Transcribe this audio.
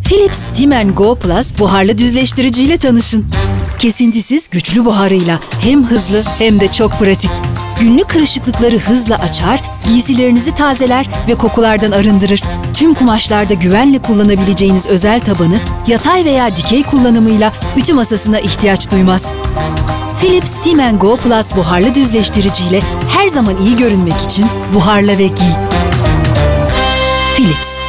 Philips Steam & Go Plus buharlı düzleştirici ile tanışın. Kesintisiz güçlü buharıyla hem hızlı hem de çok pratik. Günlük kırışıklıkları hızla açar, giysilerinizi tazeler ve kokulardan arındırır. Tüm kumaşlarda güvenle kullanabileceğiniz özel tabanı, yatay veya dikey kullanımıyla ütü masasına ihtiyaç duymaz. Philips Steam & Go Plus buharlı düzleştirici ile her zaman iyi görünmek için buharla ve giy. Philips.